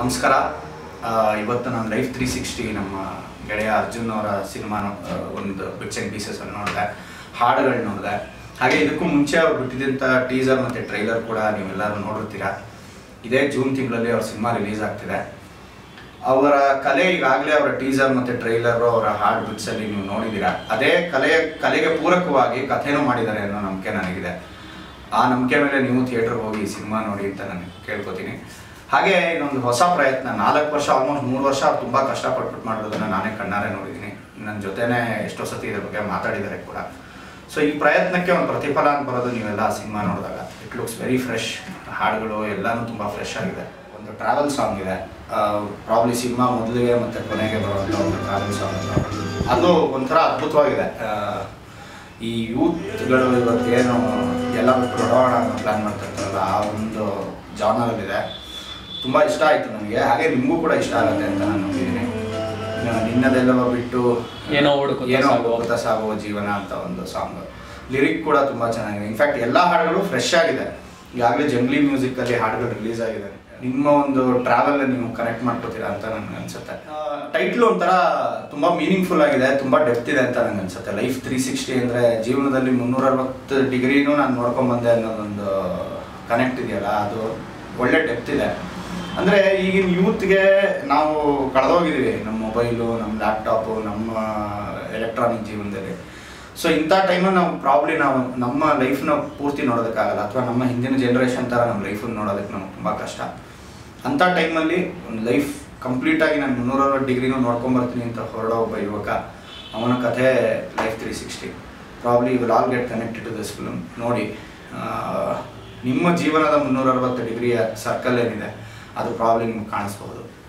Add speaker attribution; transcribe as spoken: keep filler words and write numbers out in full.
Speaker 1: ನಮಸ್ಕಾರ. ಇವತ್ತು ನಾನು ಲೈಫ್ ತ್ರೀ ಸಿಕ್ಸ್ಟಿ ನಮ್ಮ ಗೆಳೆಯ ಅರ್ಜುನ್ ಅವರ ಸಿನಿಮಾ ಒಂದು ಬಿಟ್ಸ್ ಆ್ಯಂಡ್ ಪೀಸಸ್ ಅನ್ನು ನೋಡಿದೆ, ಹಾಡುಗಳು ನೋಡಿದೆ. ಹಾಗೆ ಇದಕ್ಕೂ ಮುಂಚೆ ಅವ್ರು ಬಿಟ್ಟಿದ್ದಂಥ ಟೀಸರ್ ಮತ್ತು ಟ್ರೈಲರ್ ಕೂಡ ನೀವೆಲ್ಲರೂ ನೋಡಿರ್ತೀರ. ಇದೇ ಜೂನ್ ತಿಂಗಳಲ್ಲಿ ಅವ್ರ ಸಿನಿಮಾ ರಿಲೀಸ್ ಆಗ್ತಿದೆ. ಅವರ ಕಲೆ ಈಗಾಗಲೇ ಅವರ ಟೀಸರ್ ಮತ್ತು ಟ್ರೈಲರು ಅವರ ಹಾಡು ಬಿಟ್ಸಲ್ಲಿ ನೀವು ನೋಡಿದ್ದೀರಾ. ಅದೇ ಕಲೆ ಕಲೆಗೆ ಪೂರಕವಾಗಿ ಕಥೆನೂ ಮಾಡಿದ್ದಾರೆ ಅನ್ನೋ ನಂಬಿಕೆ ನನಗಿದೆ. ಆ ನಂಬಿಕೆ ಮೇಲೆ ನೀವು ಥಿಯೇಟ್ರಿಗೆ ಹೋಗಿ ಸಿನಿಮಾ ನೋಡಿ ಅಂತ ನಾನು ಕೇಳ್ಕೊತೀನಿ. ಹಾಗೆ ಇನ್ನೊಂದು ಹೊಸ ಪ್ರಯತ್ನ, ನಾಲ್ಕು ವರ್ಷ ಆಲ್ಮೋಸ್ಟ್ ಮೂರು ವರ್ಷ ತುಂಬ ಕಷ್ಟಪಟ್ಬಿಟ್ಟು ಮಾಡಿರೋದನ್ನು ನಾನೇ ಕಣ್ಣಾರೆ ನೋಡಿದ್ದೀನಿ. ನನ್ನ ಜೊತೆನೇ ಎಷ್ಟೋ ಸತಿ ಇದ್ರ ಬಗ್ಗೆ ಮಾತಾಡಿದ್ದಾರೆ ಕೂಡ. ಸೊ ಈ ಪ್ರಯತ್ನಕ್ಕೆ ಒಂದು ಪ್ರತಿಫಲ ಅಂತ ಬರೋದು ನೀವೆಲ್ಲ ಸಿನಿಮಾ ನೋಡಿದಾಗ. It looks very fresh. ಹಾಡುಗಳು ಎಲ್ಲನೂ ತುಂಬ ಫ್ರೆಶ್ ಆಗಿದೆ. ಒಂದು ಟ್ರಾವೆಲ್ ಸಾಂಗ್ ಇದೆ, ಪ್ರಾಬ್ಲಿ ಸಿನಿಮಾ ಮೊದಲಿಗೆ ಮತ್ತು ಕೊನೆಗೆ ಬರುವಂಥ ಒಂದು ಟ್ರಾವೆಲ್ ಸಾಂಗ್. ಅದು ಒಂಥರ ಅದ್ಭುತವಾಗಿದೆ. ಈ ಯೂತ್ಗಳು ಇವತ್ತೇನು ಎಲ್ಲ ಬಿಟ್ಟು ಹೊರಡೋಣ ಅನ್ನೋ ಪ್ಲ್ಯಾನ್ ಮಾಡ್ತಿರ್ತಾರಲ್ಲ, ಆ ಒಂದು ಜಾನರಲ್ಲಿದೆ. ತುಂಬ ಇಷ್ಟ ಆಯಿತು ನನಗೆ. ಹಾಗೆ ನಿಮಗೂ ಕೂಡ ಇಷ್ಟ ಆಗುತ್ತೆ ಅಂತ ನಾನು ನಂಬಿದ್ದೀನಿ. ನಿನ್ನದೆಲ್ಲವ ಬಿಟ್ಟು
Speaker 2: ಏನೋ ಏನೋ
Speaker 1: ಹೋಗುತ್ತಾ ಸಾಗುವ ಜೀವನ ಅಂತ ಒಂದು ಸಾಂಗ್. ಲಿರಿಕ್ ಕೂಡ ತುಂಬ ಚೆನ್ನಾಗಿದೆ. ಇನ್ಫ್ಯಾಕ್ಟ್ ಎಲ್ಲ ಹಾಡುಗಳು ಫ್ರೆಶ್ ಆಗಿದೆ. ಈಗಾಗಲೇ ಜಂಗ್ಲಿ ಮ್ಯೂಸಿಕಲ್ಲಿ ಹಾಡುಗಳು ರಿಲೀಸ್ ಆಗಿದೆ. ನಿಮ್ಮ ಒಂದು ಟ್ರಾವೆಲ್ ನೀವು ಕನೆಕ್ಟ್ ಮಾಡ್ಕೋತೀರಾ ಅಂತ ನನಗೆ ಅನ್ಸುತ್ತೆ. ಟೈಟ್ಲು ಒಂಥರ ತುಂಬ ಮೀನಿಂಗ್ಫುಲ್ ಆಗಿದೆ, ತುಂಬ ಡೆಪ್ತ್ ಇದೆ ಅಂತ ನನಗೆ ಅನ್ಸುತ್ತೆ. ಲೈಫ್ ತ್ರೀ ಸಿಕ್ಸ್ಟಿ ಅಂದರೆ ಜೀವನದಲ್ಲಿ ಮುನ್ನೂರ ಅರವತ್ತು ಡಿಗ್ರಿನೂ ನಾನು ನೋಡ್ಕೊಂಬಂದೆ ಅನ್ನೋದೊಂದು ಕನೆಕ್ಟ್ ಇದೆಯಲ್ಲ, ಅದು ಒಳ್ಳೆ ಡೆಪ್ತ್ ಇದೆ. ಅಂದರೆ ಈಗಿನ ಯೂತ್ಗೆ ನಾವು ಕಳೆದೋಗಿದ್ದೀವಿ ನಮ್ಮ ಮೊಬೈಲು, ನಮ್ಮ ಲ್ಯಾಪ್ಟಾಪು, ನಮ್ಮ ಎಲೆಕ್ಟ್ರಾನಿಕ್ ಜೀವನದಲ್ಲಿ. ಸೊ ಇಂಥ ಟೈಮಲ್ಲಿ ನಾವು ಪ್ರಾಬ್ಲಿ ನಾವು ನಮ್ಮ ಲೈಫ್ನ ಪೂರ್ತಿ ನೋಡೋದಕ್ಕಾಗಲ್ಲ, ಅಥವಾ ನಮ್ಮ ಹಿಂದಿನ ಜನ್ರೇಷನ್ ಥರ ನಮ್ಮ ಲೈಫನ್ನು ನೋಡೋದಕ್ಕೆ ನಮ್ಗೆ ತುಂಬ ಕಷ್ಟ. ಅಂಥ ಟೈಮಲ್ಲಿ ಒಂದು ಲೈಫ್ ಕಂಪ್ಲೀಟಾಗಿ ನಾನು ಮುನ್ನೂರ ಅರವತ್ತು ಡಿಗ್ರಿನೂ ನೋಡ್ಕೊಂಬರ್ತೀನಿ ಅಂತ ಹೊರಡೋ ಒಬ್ಬ ಯುವಕ, ಅವನ ಕಥೆ life three sixty. Probably will all get connected to this film. ನೋಡಿ, ನಿಮ್ಮ ಜೀವನದ ಮುನ್ನೂರ ಅರವತ್ತು ಡಿಗ್ರಿಯ ಸರ್ಕಲ್ ಏನಿದೆ ಅದು ಪ್ರಾಬ್ಲಿ ನಿಮ್ಗೆ ಕಾಣಿಸ್ಬೋದು.